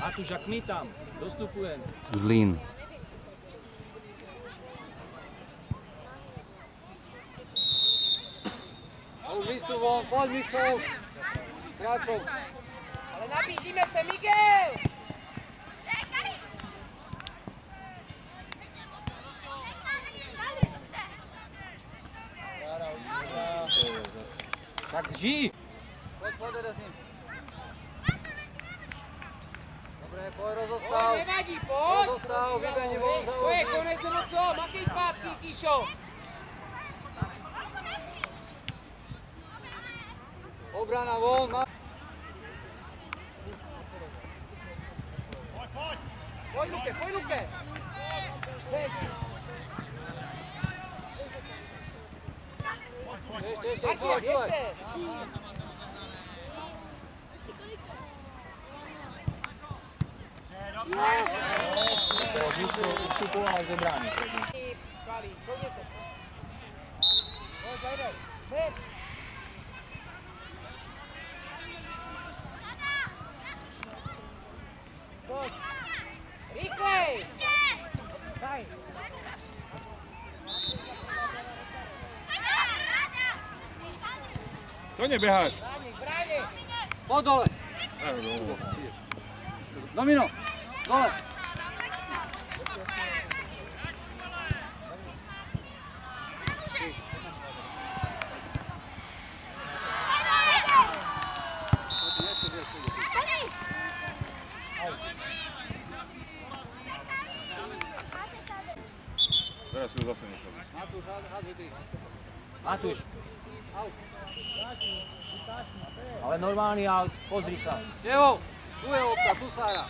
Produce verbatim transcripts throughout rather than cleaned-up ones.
Matuš, jak my tam, dostupujeme. Zlín. Už výstup von, pojď Mišo. Kráčou. Ale nabízíme se, Miguel! Tak žij! Pojď, pojď, Rezin. Dobré, pojď, rozostav. Pojď, nevadí, pojď! Rozostav, vyběhni von za To je konec nebo co? Makej zpátky, Tíšo! Obrana von, má... Pojď, Luke, pojď, Luke! Ještě, ještě, Martin, pojď, pojď. ještě! Ustupoval do brány. Kali, šoudněte. Pojď, zajdej. Hned. Pojď. Rychlej! Daj. To neběháš. Bráni, bráni. Pojď dole. Domino, dole. Teraz si ho zase nechal. Matuš, haz vydrý. Matuš, Aut. ale normálny aut, pozri sa. Evo, tu je opta, tu Sára.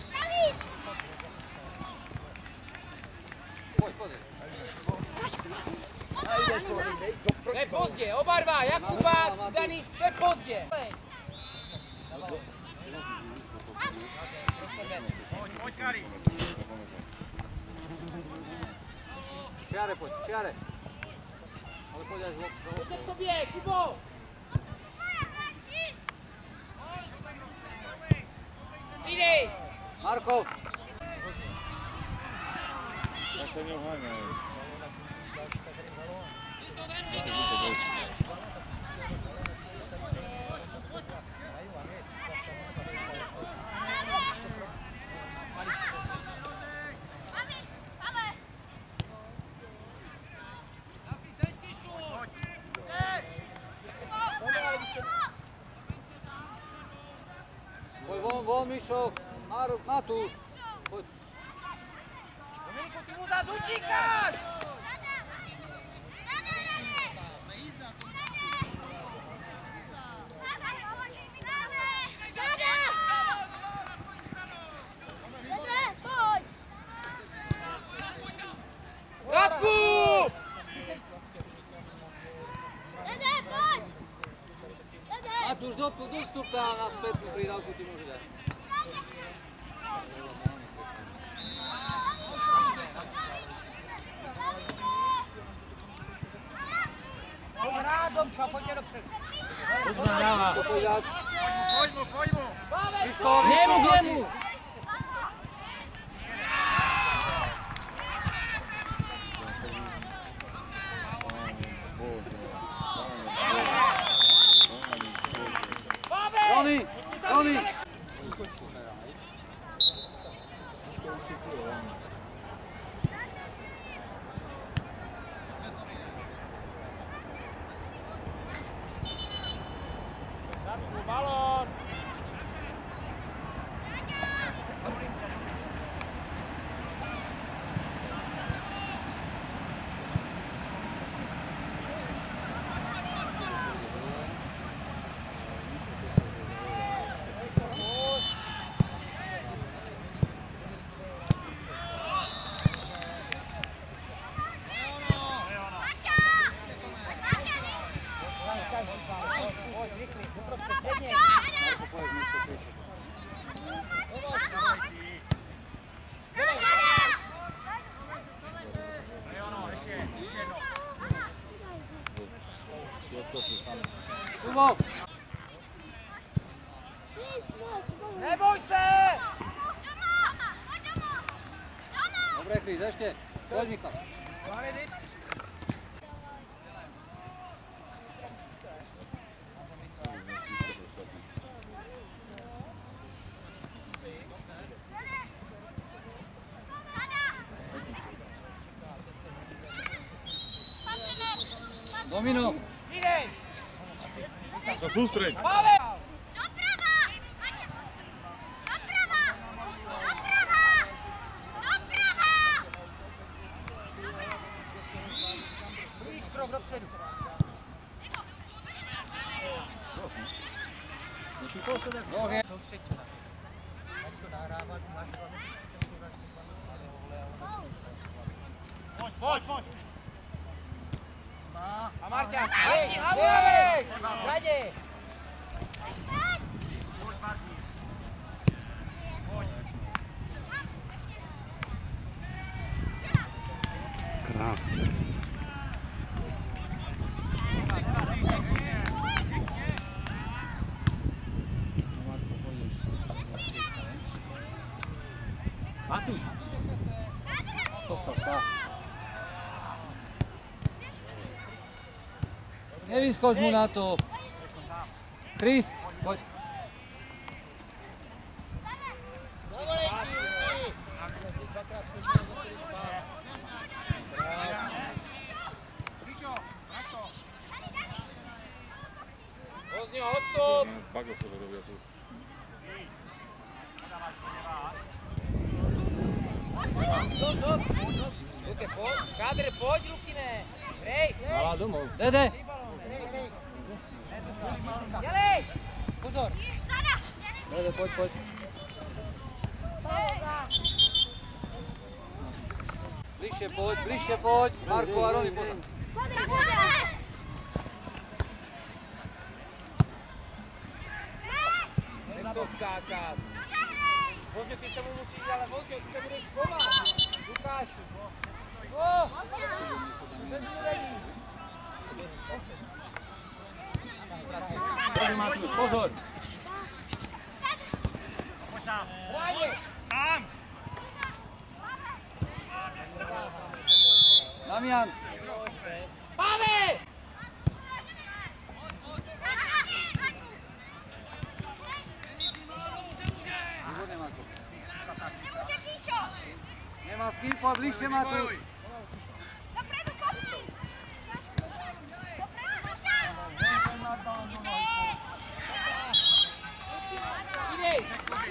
Pojď, pojď. To je pozdě, oba dva, Jakuba, Daný, to je pozdě. Pro sebe. Pojď, Kari. Čiare, pojď, čiare. Ale pojď až za Pojďte k sobě, Kubo. Přidej. Marko. Tak sa neoháňaj. Pojď von, von, Mišo. Maru, Matu. Pojď. Dominiku, ty mu zás utíkáš. Radku! Matuš, dostup tam na spätnú pridávku ti môže dať. Pojď hrát, Domča, pojďte dopředu. Rozmahráva. Poď mu, poď mu. Gnemu, gnemu! Tony, Tony. Balón. Kubo. Neboj se! Dobre, Chris, ešte. Poď, Michal. Domino. Přidej! To sústreď. Pavel! Doprava! Doprava! Doprava! Doprava! Blíž krok dopředu. Nešupal se tak? Nohy. Soustřeď se na to. Ať to nahrává, máš hlavně Pojď, pojď, pojď! A Marťák, hej, hej! Zadě! Krásně. Matuš! Postav sa. Nevyskoč mu na to. Chris, poď. Pozdě, odstup! Bago sebe robia tu. Stop, stop! Luke, pojď, Kádr, pojď, Luky, ne! Hrej! Malá domov. Dede. Dělej! Pozor! Dede, poď, poď. Bližšie poď, bližšie poď. Marko a Roni, pozor. Jdem to skákat. Vozděk, ty se mu musíš, ale Vozděk, ty se budeš schovat. Lukáši. O! Ten zelený. Pozor, Matuš, pozor! Ráně! Sám! Damian. Pavel! Výborně, Marko. Nemůže Kříšo! Nemá s kým, pojď bližšie, Matu. Dopredu kopni! Přidej!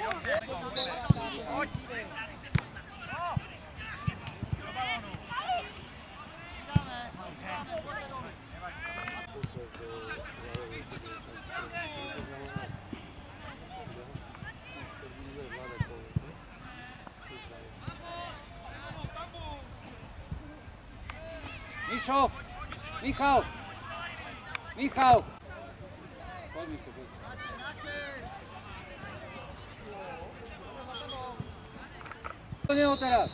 Mišo. Michal. Michal. Poď, Miško, poď. Do neho teraz.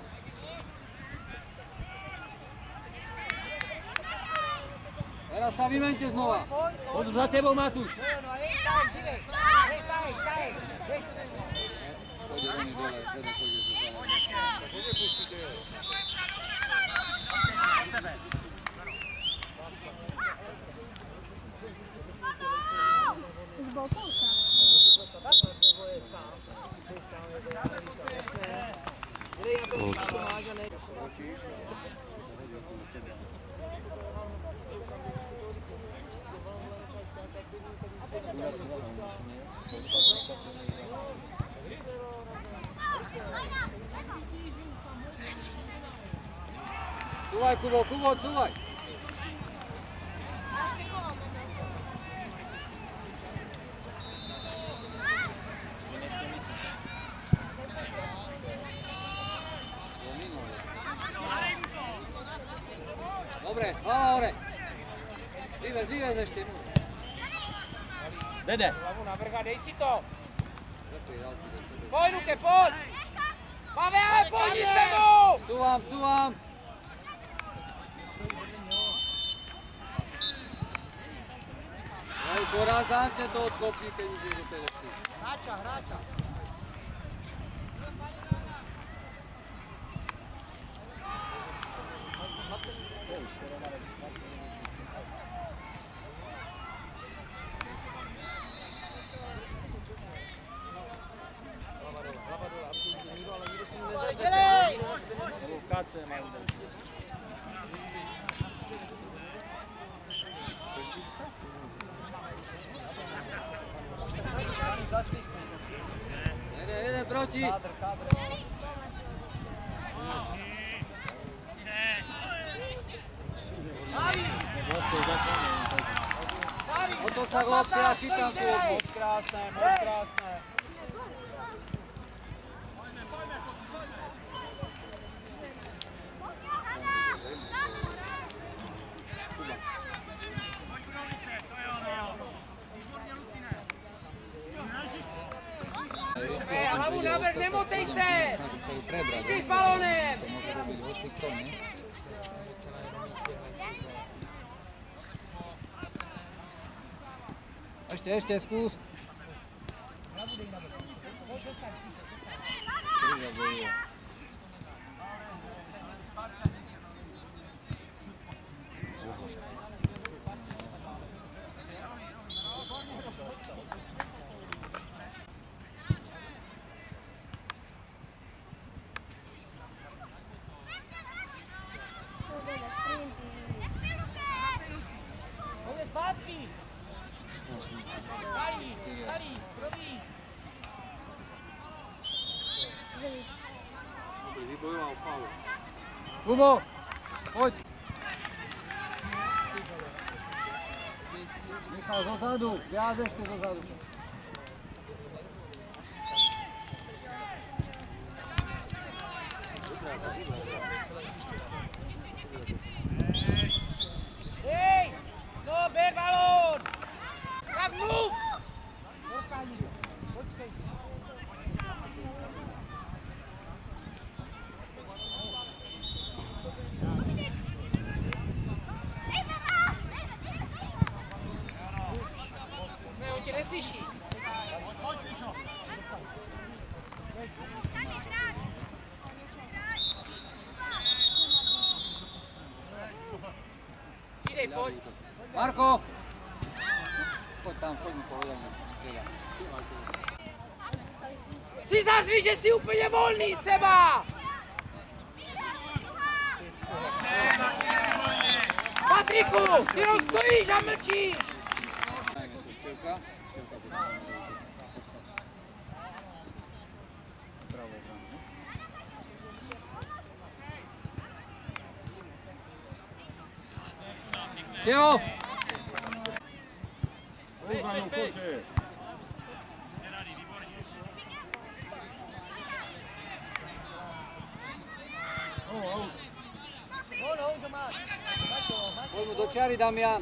Teraz sa vymente znova. Pozor za tebou, Matuš! No, hej, taj, přidej! Hej, taj, taj! Hej! Pôjde Roni dole, Dede pôjde dole. Už bol polka. Cúvaj, Kubo, Kubo, cúvaj. Ešte kolo. Dobre, hlava hore. Vyvez, vyvez ešte. Dede! Hlavu na vrch a dej si to! Dobrý, dal ti do sebe. Pojď, Luke, pojď! Pavel, pojď se mnou! Cúvam, cúvam. Hej, porazantne to odkopni, keď už je do tej lopty. Hráča, hráča. práce mají další. Jede, jede proti. Otoč sa chlapci a chytám kôrku. Moc krásné, moc krásné. Hej, a hlavu navrh, nemotej se! Jdeš balónem! To môže robiť hocikto, nie? Ešte, ešte, skús. Vybojoval faul. Kubo, poď. Michal, dozadu, viac ešte dozadu. Hej! No, ber balón! Tak mluv! Počkej. Ne, on tě neslyší. Přidej, pojď. Marko! Poď tam, poď mi povedal. Si zařvi, že jsi úplně volný třeba! Patriku, ty jenom stojíš a mlčíš! Števka. Števo! Používajú koče. Poď mu do čiary, Damian.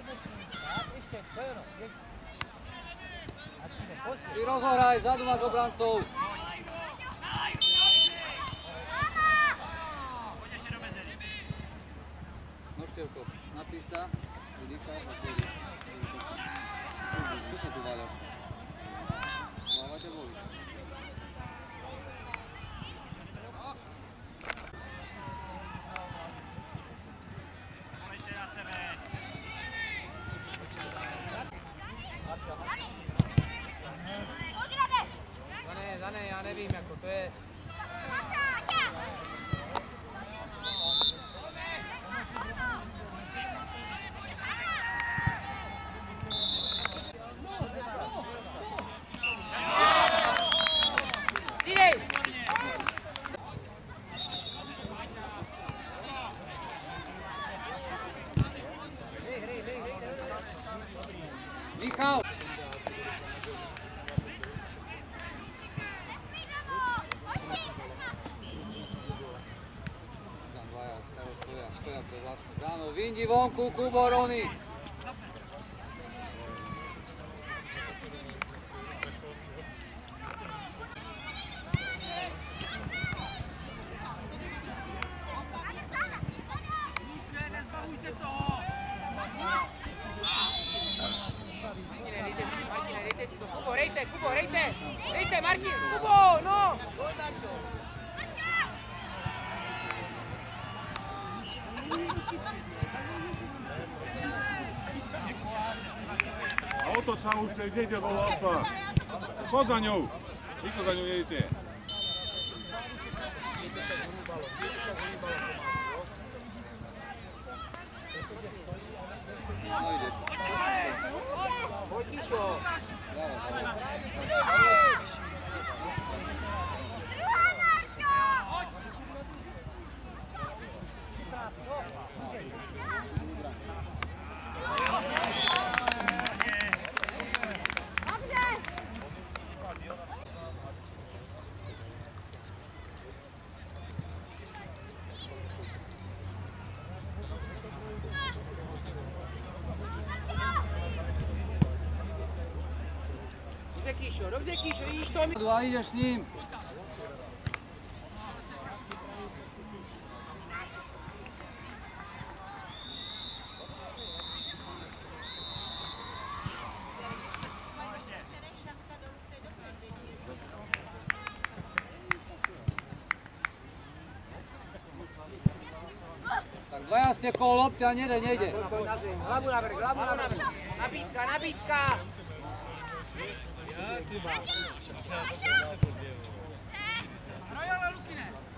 Si rozohraj, zadu máš obrancov. No Števko, napíš sa, vydýcháš a pôjdeš. Čo sa tu váľaš? Hlava ťa bolí. Zane, Zane, já nevím, jako to je... Přidej! Michal! Stoja pred vlastnou bránou. Vyndi vonku, Kubo, Rony. Kubo, rejte, Kubo, rejte! Rejte, Martin, Kubo, no! A otoč sa už, kde ide bolo Alfa? Chod za ňou. Rýchlo za ňou jedete. Dívejte se, volný balon, dívejte se, volný balon. No jdeš. Pojď, Míšo. Druhá, Marťo! Dobře! Dobře, Kíšo, dobře, Kíšo, vidíš to? Dva jdeš s ním. Tak dvaja ste kolo lopte a nejde, nejde. Hlavu navrch, hlavu navrch. Nabídka, nabídka. Marťo! Marťo! Rojale, Lukine!